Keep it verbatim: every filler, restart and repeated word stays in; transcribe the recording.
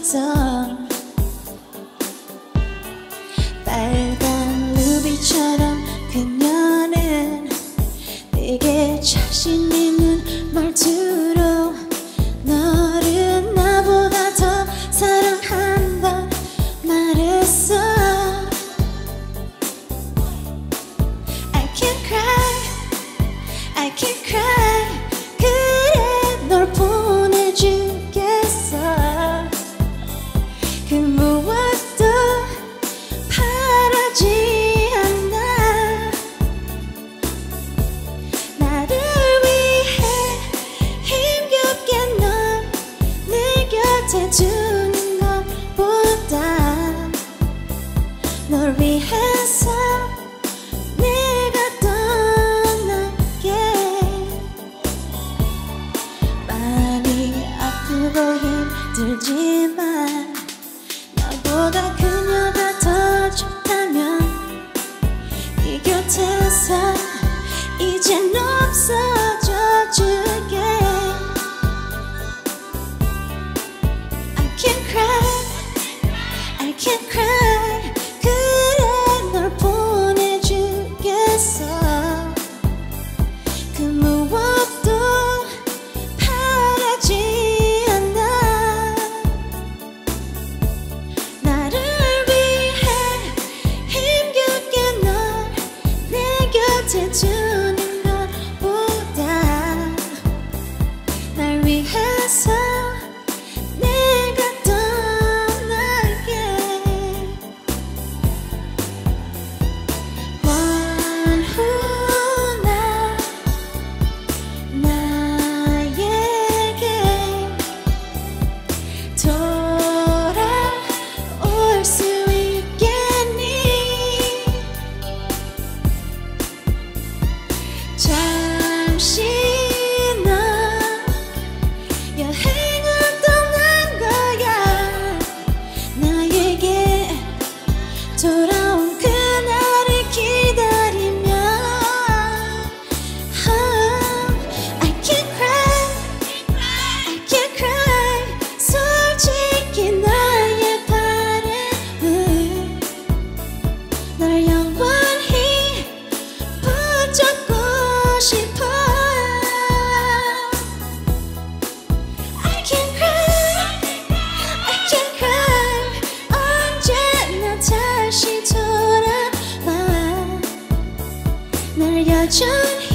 있어. 빨간 루비처럼 그녀는 되게 자신 있는 말투로 너를 나보다 더 사랑한다 말했어. I can't cry, I can't cry. 그래 널 보내주겠어. 그 무엇도 바라지 않아. 나를 위해 힘겹게 널 내 곁에 두는 것보다 널 위해서 내가 떠날게. 많이 아프고 힘들지만 너보다 그녀가 더 좋다면 네 곁에서 이젠 없어져 줄게. I can't cry, I can't cry. 그래 널 보내주겠어. 그 무엇도 바라지 않아. 나를 위해 힘겹게 널 내 곁에 두는 것보다 날 위해서 내가 떠날게. 원훈아 나에게 돌아올 수 있겠니? 잠시 넌 여행을 떠난 거야. 나에게 돌아온 그날을 기다리며. Oh, I can't cry, I can't cry. 솔직히 나의 바람은 널 영원히 붙잡고 싶어. I can't cry, I can't cry. 언제나 다시 돌아와. 널 여전히